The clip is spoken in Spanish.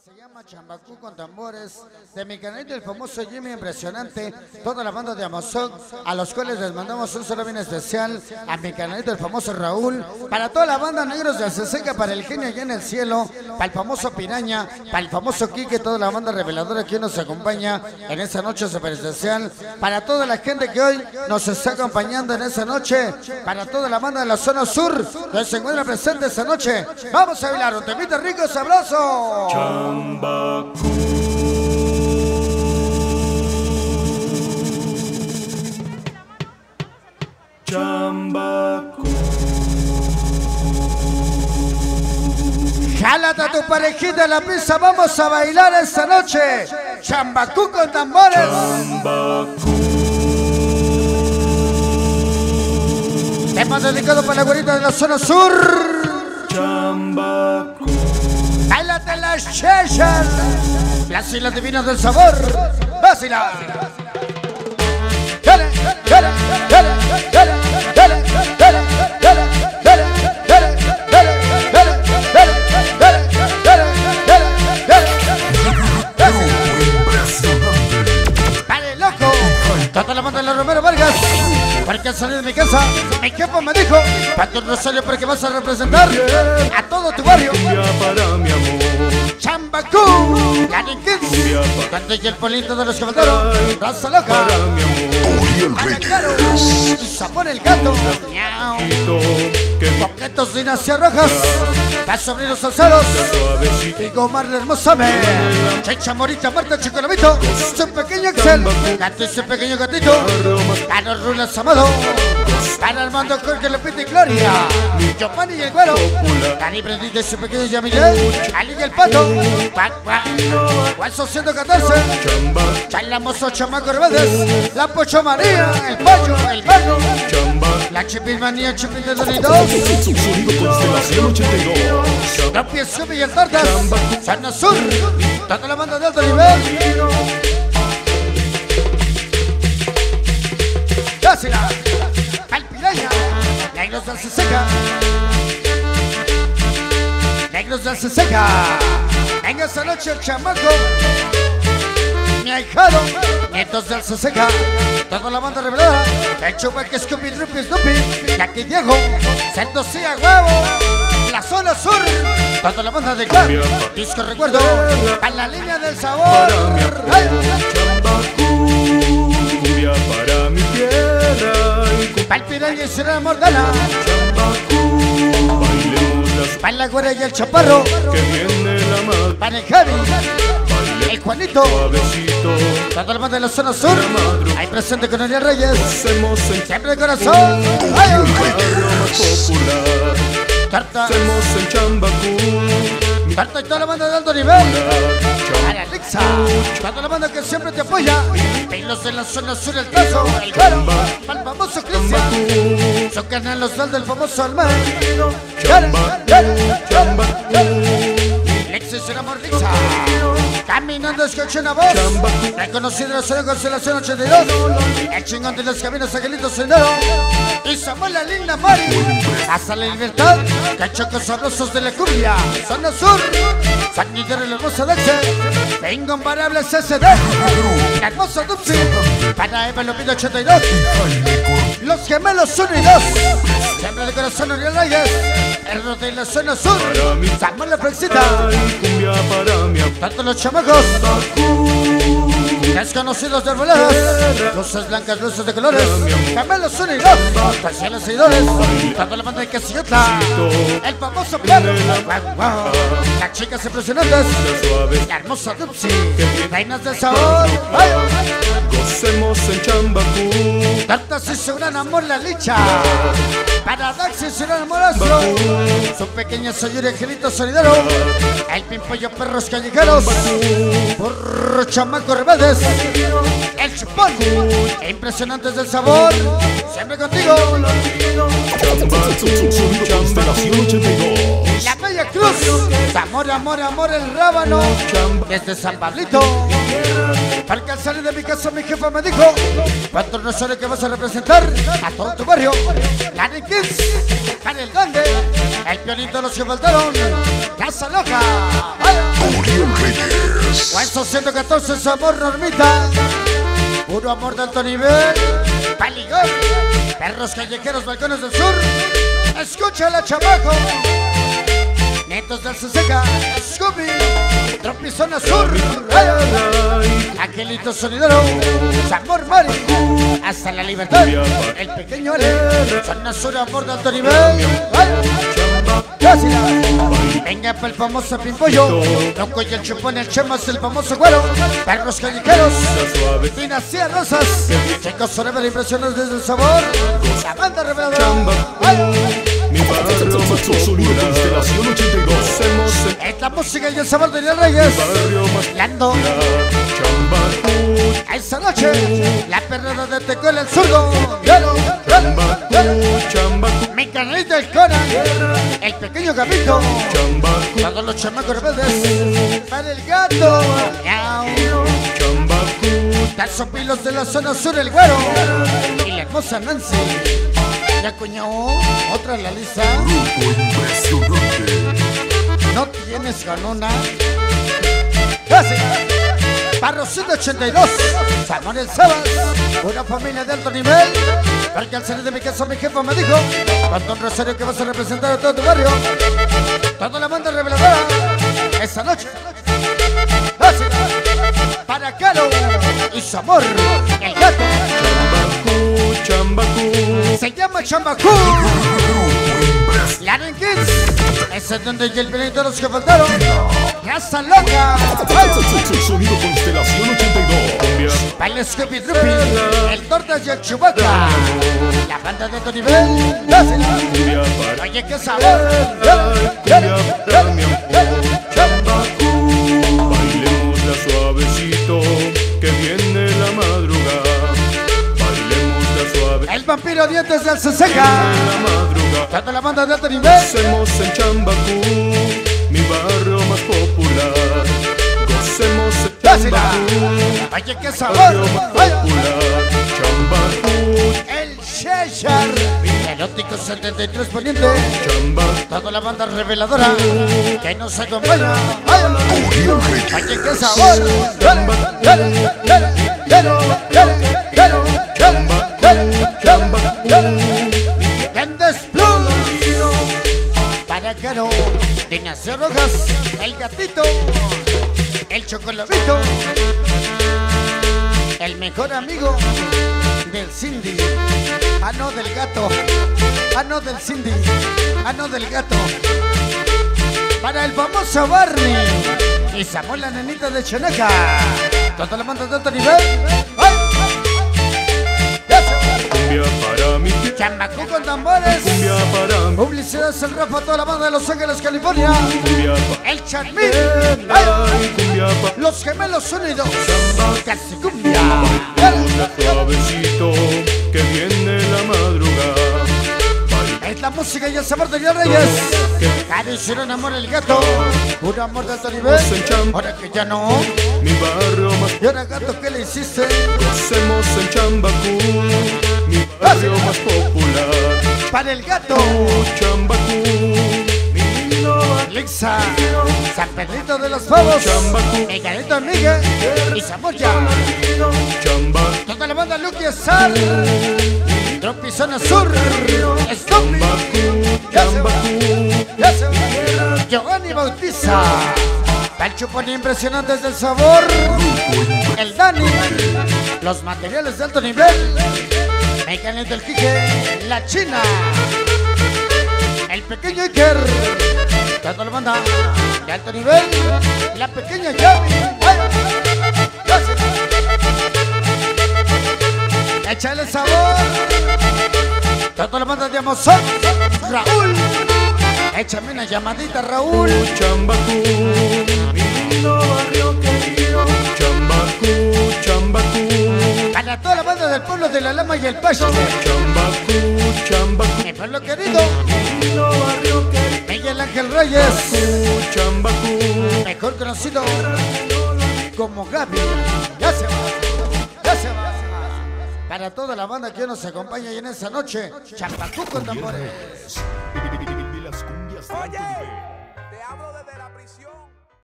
Se llama Chambacú con tambores, de mi canalito el famoso Jimmy Impresionante, toda la banda de Amazoc, a los cuales les mandamos un saludo bien especial, a mi canalito el famoso Raúl, para toda la banda Negros de Alceseca, para el genio allá en el cielo, para el famoso Piraña, para el famoso Quique, toda la banda reveladora que hoy nos acompaña en esta noche super especial, para toda la gente que hoy nos está acompañando en esta noche, para toda la banda de la zona sur que se encuentra presente esta noche. Vamos a bailar un temita rico, sabroso. Chambacú. Chambacú. Jálate a tu parejita en la pista, vamos a bailar esta noche. Chambacú con tambores. Chambacú. Tema dedicado para la güerita de la zona sur. Chambacú. Báilate las chechas, las islas divinas del sabor. Vacila. Dale, dale, dale, dale, dale, dale, dale, dale, dale, dale, dale, dale, loco. Toda la banda de la Romero Vargas, porque al salir de mi casa, mi jefe me dijo, para tu Rosario, porque vas a representar a todo tu barrio. Cumbia para mi amor. Chambacú, Latin Kids, Cante y el Polito de los Caballeros, Raza Loca, Para mi amor. Ana Claro, Sabor el Gato, Miau, Coquetos Dinastía Rojas, Las Sobrinos Alzados, y Gomar la Hermosa Me, Checha Morita, Marta Chicolavito, su pequeño Excel, Gato y su pequeño gatito, Carlos Rulas Amado, para Armando Jorge Lupita y Gloria, Giovanni y el Güero, Dani Brendita y su pequeño Yamilé, Ali y el Pato, Guaso 114, Chalamoso Chamaco Rebeldes, La Pocho María, el Pollo, el Verno, la Chipilmanía, Chipil de Doritos, Sonido Constelación 82. Tropi Sumi y el Tortas, Zona Sur, toda la banda de alto nivel. Dásela, al Piraña, Negros de Alceseca, Negros de Alceseca, venga esta noche el chamaco, mi ahijado, Nietos de Alceseca, toda la banda revelada, el chupa que Scooby, Drupi, Snoopy, Jackie Diego, Sentosía Huevo, la zona sur, toda la banda de Clan, Disco Recuerdo, a la línea del sabor. Para mi Chambacú. Cumbia para mi tierra. Pa'l Piraña y Serena Mordana, Chambacú. Bailemos las pa'l la Güera y el Chaparro, que viene la madre. para el Javi, el Juanito, Suavecito. toda la banda de la zona sur, ahí presente con Ariel Reyes, Hacemos en siempre de corazón. barrio más popular. Tarta, Hacemos en Chambacú. Tarta y toda la banda de alto nivel. Para Alexa, toda la banda que siempre te apoya. Pelos de la zona sur, el caso, el Güero, para el famoso Cristian, su canal los del famoso Almar. Lexis el amor Lixa, caminando escucha una voz, reconocido en la zona Constelación 82, el chingón de los caminos Angelito Sendero, y Samuel la linda Mari, hasta la libertad, cachocos sabrosos de la cumbia, zona sur, San Miguel y la hermosa Dexe, vengo imparable CCD, la hermosa Dupsi, para Eva Lopito 82, los gemelos 1 y 2, siempre de corazón Ariel Reyes, el rote de la zona sur, Samuel la Flexita, Cumbia para mi tanto los chamacos, desconocidos de arboladas, luces blancas, luces de colores, gemelos 1 y 2, parciales seguidores, tanto la banda de Casillota, el famoso piano, las chicas impresionantes, la hermosa Dupsi, reinas del sabor, Gocemos en Chambacú. tantas y su gran amor la licha, para Dax y su gran amoroso, su pequeña Sayuri Angelito Solidero, el pimpollo perros callejeros, burro chamaco rebeldes, el chupón, impresionantes del sabor, siempre contigo, Sonido Constelación 82. la bella cruz, amor, amor, amor el rábano, desde San Pablito, Porque al salir de mi casa mi jefa me dijo: ¿cuántos no sabes que vas a representar a todo tu barrio? Latin Kids, para el grande, el pionito de los que faltaron, Casa Loca. Uriel Reyes. Hueso 114, su amor Normita. Puro amor de alto nivel. Paligón, perros callejeros, balcones del sur. Escúchala, chamaco. Netos del Seseca, Scooby, Tropizona Sur, Angelito Sonidero, Sabor Mari, hasta la libertad, el pequeño Ale, Zona Sur, amor de alto nivel. Venga para el famoso Pimpollo, Loco y el Chupón, el Chemas, el famoso Güero, perros callejeros, Dinastía Rosas, chicos forever, impresiones desde el sabor, la banda reveladora. Mi barrio más Sonido Constelación 82. Es la música y el sabor de Uriel Reyes. Lando. Chambacu. Esa noche, la perrera de Tecuel, el zurdo. Chambacu. Mi carnalito, el Conan. El pequeño Gabito. Chambacu. Todos los chamacos rebeldes. Para el gato. Miau. Chambacu. Tazo Pilos de la zona sur, el Güero. Y la hermosa Nancy. Ya cuñado, otra en la lista. Grupo impresionante. No tienes ganona. Gracias. Barro 182, Salmón el Sabas, una familia de alto nivel. Porque al salir de mi casa mi jefa me dijo: con Don Rosario que vas a representar a todo tu barrio. Toda la banda reveladora esa noche. Gracias. Para Calo y su amor, el gato. Chambacu. Chambacu. Se llama Chambacú. Latin Kids, ese es donde el penito de los que faltaron. Casa Loca. Sonido Constelación 82. Baile Scooby Droopy, el Tortas y el Chewbacca. La banda de tu nivel. Oye, qué sabor. Bailemosla suavecito, que viene la madrugada. Bailemosla suave. El vampiro dientes del Seseca. La madrugada. Toda la banda de alto nivel. Gocemos en Chambacu, mi barrio más popular. Gocemos en Chambacu, Oye, qué sabor. barrio más popular. Chambacu, El Cheshar. Erótico 73 poniente. Chambacu. Toda la banda reveladora que nos acompaña. Uriel Reyes. Oye, qué sabor. Grandes Plus. Para Caro, Dinastía Rojas, el gatito, el chocolatito, el mejor amigo del Cindy. Ah, no, del gato. Ah, no, del Cindy. Ah, no, del gato. Para el famoso Barney y Samuel, la nenita de Cheneca. Toda la banda de alto nivel. ¡Ay! Cumbia para mi tierra, Chambacú con tambores. cumbia para mi Publicidad el Rafa, toda la banda de Los Ángeles, California. cumbia para El Charmín. ¡Ay! cumbia para Los Gemelos Unidos. Casi cumbia. suavecito, que viene la madrugada. Es la música y el sabor de Uriel Reyes. Cari hicieron amor el gato. Un amor de alto nivel. Ahora que ya no. Mi barrio más. Y ahora gato, ¿qué le hiciste? Gocemos en Chambacu, mi barrio más popular. Para el gato. Chambacu, Lixa. San Pedrito de los Pavos. Miguelito Miguel. Y Zamoya. Chambacu, Toda la banda Lucky Sal. Tropizona Sur. Stompy. Giovanni Bautiza. El chupón impresionante del sabor. El Dani. Los materiales de alto nivel. Miguel del Quique. La China. El pequeño Iker. Toda la banda de alto nivel. La pequeña Yavi. Gracias. Échale sabor. Toda la banda de Amazon. Raúl. Échame una llamadita, Raúl. Chambacu, mi barrio querido. Chambacu, Chambacu, Para toda la banda del pueblo de la Lama y el Pacho. Chambacu, Chambacu, Mi pueblo querido. mi barrio querido. Miguel Ángel Reyes. Chambacu, Mejor conocido como Gaby. Ya se va, ya se va. Para toda la banda que nos acompaña y en esa noche, Champacú con tambores. De las cumbias de alto nivel.